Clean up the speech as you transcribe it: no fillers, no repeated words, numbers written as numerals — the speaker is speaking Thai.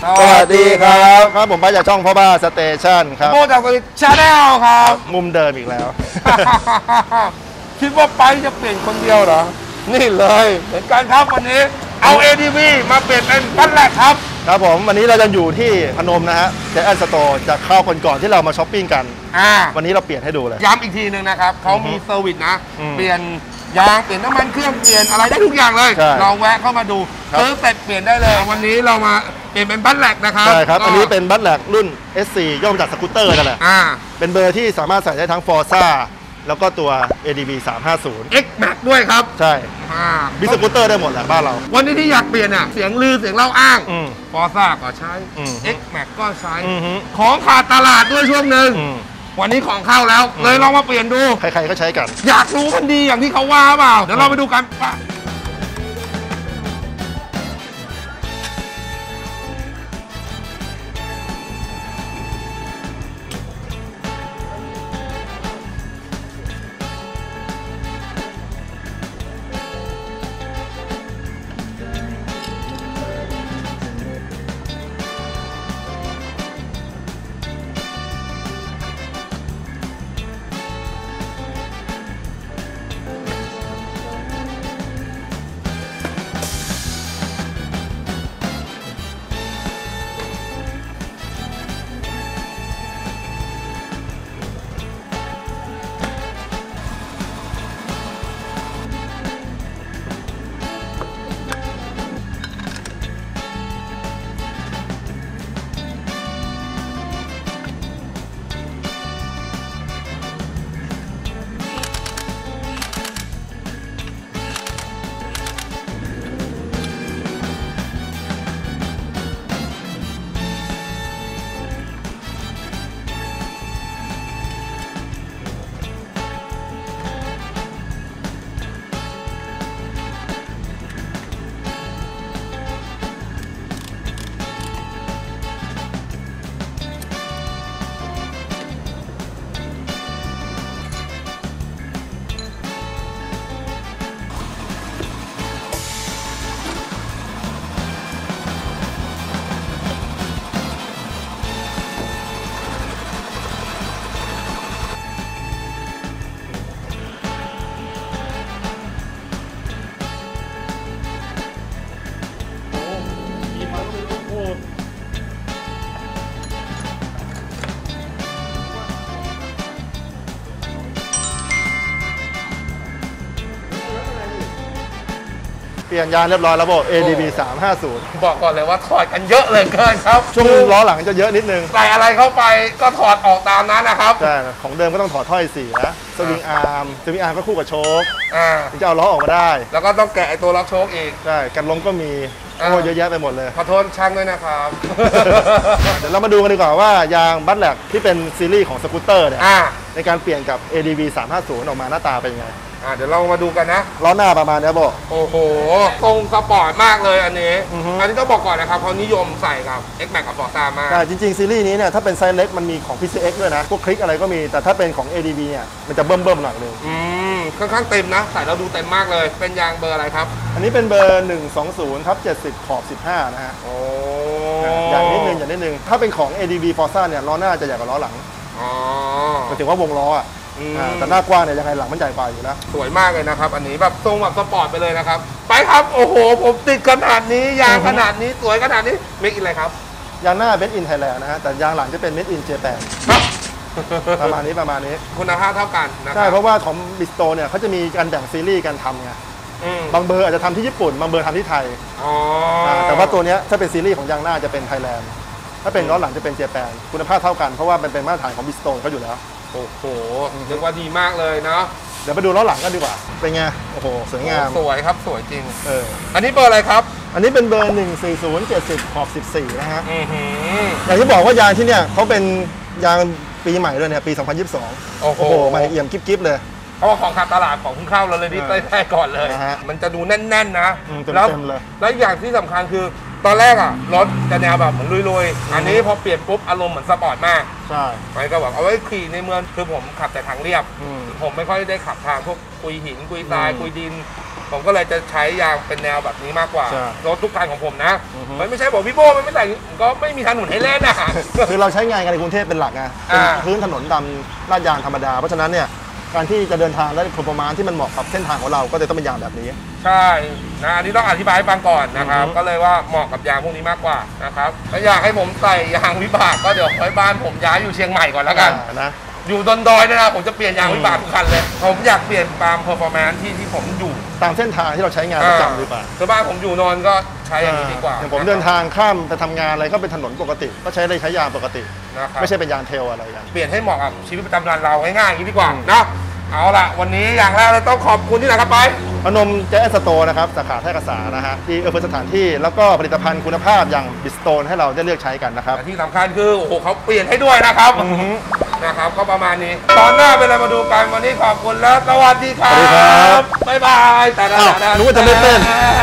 สวัสดีครับครับผมไปจากช่องพ่อบ้าสเตชันครับโบจากชาแนลครับมุมเดิมอีกแล้วคิดว่าไปจะเปลี่ยนคนเดียวเหรอนี่เลยเหมือนกันครับวันนี้เอา ADV มาเปลี่ยนเป็นปั้นแรกครับครับผมวันนี้เราจะอยู่ที่พนมนะฮะเจแอนสโตร์จากข้าวก่อนที่เรามาช้อปปิ้งกันวันนี้เราเปลี่ยนให้ดูเลยย้ำอีกทีหนึ่งนะครับเขามีเซอร์วิสนะเปลี่ยนยางเปลี่ยนน้ำมันเครื่องเปลี่ยนอะไรได้ทุกอย่างเลยลองแวะเข้ามาดูซื้อเสร็จเปลี่ยนได้เลยวันนี้เรามาเปลี่ยนเป็นบัตแลกนะครับใช่ครับอันนี้เป็นบัตแลกรุ่น SC ย่อมาจากสกูตเตอร์นั่นแหละเป็นเบอร์ที่สามารถใส่ได้ทั้ง Forza แล้วก็ตัว ADV 350 X Max ด้วยครับใช่บิสกูตเตอร์ได้หมดแหละบ้านเราวันนี้ที่อยากเปลี่ยนอ่ะเสียงลือเสียงเล่าอ้าง Forza ก็ใช้ X Max ก็ใช้ของขาดตลาดด้วยช่วงหนึ่งวันนี้ของเข้าแล้วเลยลองมาเปลี่ยนดูใครๆก็ใช้กันอยากรู้มันดีอย่างที่เขาว่าเปล่าเดี๋ยวเราไปดูกันป่ะเปลี่ยนยางเรียบร้อยแล้วบอก ADV 350 บอกก่อนเลยว่าถอดกันเยอะเลยเกินครับช่วงล้อหลังจะเยอะนิดนึงใส่อะไรเข้าไปก็ถอดออกตามนั้นนะครับใช่ของเดิมก็ต้องถอดถ้อยเสียสวิงอาร์มก็คู่กับโชคถึงจะเอาล้อออกมาได้แล้วก็ต้องแกะไอตัวล็อกโชคอีกใช่กันล้มก็มีโอ้เยอะแยะไปหมดเลยขอโทษช่างด้วยนะครับเดี๋ยวเรามาดูกันดีกว่าว่ายางบัตแลกที่เป็นซีรีส์ของสกูตเตอร์เนี่ยในการเปลี่ยนกับ ADV 350ออกมาหน้าตาเป็นยังไงเดี๋ยวเรามาดูกันนะล้อหน้าประมาณนี้บอกโอ้โหทรงสปอร์ตมากเลยอันนี้ต้องบอกก่อนนะครับเขานิยมใส่กับ X Max กับ Forza มากจริงๆซีรีส์นี้เนี่ยถ้าเป็นไซส์เล็กมันมีของ PCX ด้วยนะพวกคลิกอะไรก็มีแต่ถ้าเป็นของ ADV เนี่ยมันจะเบิ่มหน่อยนึงค่อนข้างเต็มนะใส่เราดูเต็มมากเลยเป็นยางเบอร์อะไรครับอันนี้เป็นเบอร์ 120/70 ขอบ 15นะฮะโอ้อย่างนิดนึงถ้าเป็นของ ADV Forza เนี่ยล้อหน้าจะใหญ่กว่าล้อหลังหมายถึงว่าวงล้อแต่หน้ากว้างเนี่ยยังไงหลังมันใหญ่กว่าอยู่แล้วสวยมากเลยนะครับอันนี้แบบทรงแบบสปอร์ตไปเลยนะครับไปครับโอ้โหผมติดขนาดนี้ยางขนาดนี้สวยขนาดนี้เมคอินอะไรครับยางหน้า Made in Thailand นะฮะแต่ยางหลังจะเป็น Made in Japan ประมาณนี้คุณภาพเท่ากันใช่เพราะว่าของบิสโตเนี่ยเขาจะมีการแบ่งซีรีส์การทำไงบางเบอร์อาจจะทำที่ญี่ปุ่นบางเบอร์ทำที่ไทยแต่ว่าตัวนี้ถ้าเป็นซีรีส์ของยางหน้าจะเป็นไทยแลนด์ถ้าเป็นล้อหลังจะเป็นเจแปนคุณภาพเท่ากันเพราะว่ามันเป็นมาตรฐานของบิสโตเขาอยู่แล้วโอ้โหเรียกว่าดีมากเลยเนาะเดี๋ยวไปดูล้อหลังกันดีกว่าเป็นไงโอ้โหสวยงามสวยครับสวยจริงอันนี้เบอร์อะไรครับอันนี้เป็นเบอร์ 140/70 ขอบ 14นะฮะอย่างที่บอกว่ายางที่เนี่ยเขาเป็นยางปีใหม่ด้วยเนี่ยปี 2022โอ้โหใหม่เอี่ยมกิ๊บเลยเพราะว่าของขาดตลาดของคุณเข้าเราเลยที่ได้ก่อนเลยมันจะดูแน่นๆนะแล้วอย่างที่สำคัญคือตอนแรกรถจะแนวแบบเหมือนลุยๆอันนี้พอเปลี่ยนปุ๊บอารมณ์เหมือนสปอร์ตมากใช่ไปก็แบบเอาไว้ขี่ในเมืองคือผมขับแต่ทางเรียบผมไม่ค่อยได้ขับทางพวกคุยหินคุยทรายคุยดินผมก็เลยจะใช้ยางเป็นแนวแบบนี้มากกว่าใช่รถทุกคันของผมนะอือฮึมันไม่ใช่บอกพี่โบมันไม่ใส่ก็ไม่มีถนนให้เล่นนะคือเราใช้งานกันในกรุงเทพเป็นหลักไงเป็นพื้นถนนดำลาดยางธรรมดาเพราะฉะนั้นเนี่ยการที่จะเดินทางได้ประมาณที่มันเหมาะกับเส้นทางของเราก็จะต้องเป็นยางแบบนี้ใช่นะอันนี้ต้องอธิบายให้ฟังก่อนนะครับอือฮึก็เลยว่าเหมาะกับยางพวกนี้มากกว่านะครับถ้าอยากให้ผมใส่ยางวิบากก็เดี๋ยวไว้บ้านผมย้ายอยู่เชียงใหม่ก่อนแล้วกันนะอยู่ดอนดอยเนยนะผมจะเปลี่ยนยางวิบากทุกคันเลยผมอยากเปลี่ยนตามเพอร์ฟอร์แมนซ์ที่ผมอยู่ตามเส้นทางที่เราใช้งานประจำหรือเปล่าคือบ้านผมอยู่นอนก็ใช้อย่างนี้ดีกว่าอย่างผมเดินทางข้ามไปทำงานอะไรก็เป็นถนนปกติ ก็ใช้ได้ใช้ยางปกตินะครับไม่ใช่เป็นยางเทรลอะไรกันเปลี่ยนให้เหมาะกับชีวิตประจำวันเราง่ายๆอย่างนี้ดีกว่านะเอาล่ะวันนี้อย่างแรกเลยต้องขอบคุณที่ไหนครับไปพนมแจ๊สสโตร์นะครับสาขาแพร่กษานะฮะที่เอื้อเฟื้อสถานที่แล้วก็ผลิตภัณฑ์คุณภาพอย่างบิสโตนให้เราได้เลือกใช้กันนะครับแต่ที่สำคัญคือโอ้โหเขาเปลี่ยนให้ด้วยนะครับอือฮึนะครับก็ประมาณนี้ตอนหน้าเป็นอะไรมาดูกันวันนี้ขอบคุณแล้วสวัสดีครัสวัสดีครับ บบ๊ายบายแต่อ้าวนึกว่าจะไม่เต้น